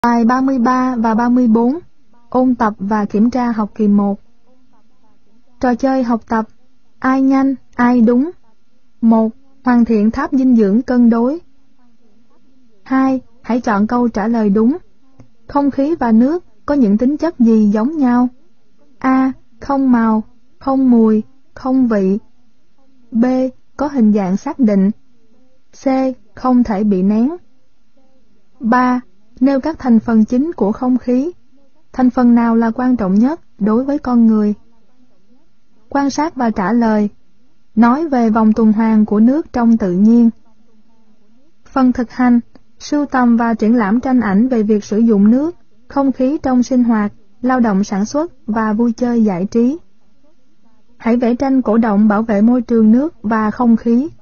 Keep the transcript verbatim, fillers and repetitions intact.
Bài ba mươi ba và ba mươi bốn. Ôn tập và kiểm tra học kỳ một. Trò chơi học tập. Ai nhanh, ai đúng. một. Hoàn thiện tháp dinh dưỡng cân đối. hai. Hãy chọn câu trả lời đúng. Không khí và nước có những tính chất gì giống nhau? A. Không màu, không mùi, không vị. B. Có hình dạng xác định. C. Không thể bị nén. ba. Nêu các thành phần chính của không khí. Thành phần nào là quan trọng nhất đối với con người? Quan sát và trả lời. Nói về vòng tuần hoàn của nước trong tự nhiên. Phần thực hành. Sưu tầm và triển lãm tranh ảnh về việc sử dụng nước, không khí trong sinh hoạt, lao động sản xuất và vui chơi giải trí. Hãy vẽ tranh cổ động bảo vệ môi trường nước và không khí.